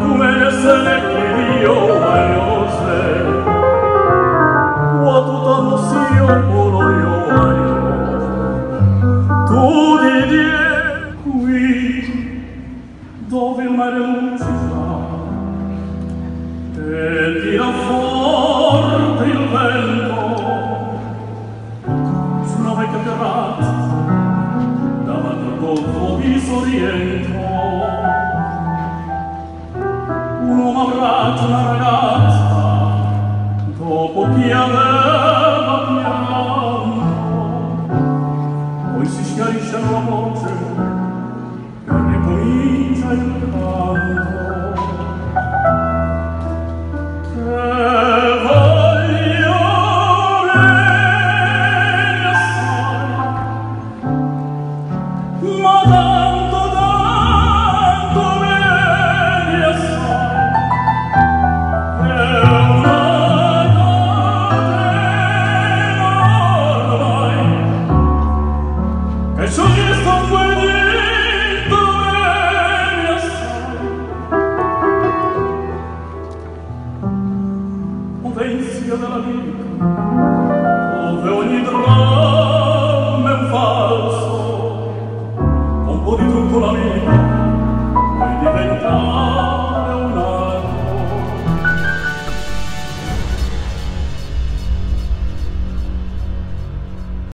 come ne se ne chidio a rose, o a tutta nosio puro io a tu di die qui, dove il mare luccica, e tira forte il vento, sulla vecchia terrazza, davanti al golfo vi s'oriento. Un uomo abbraccia una ragazza, dopo che aveva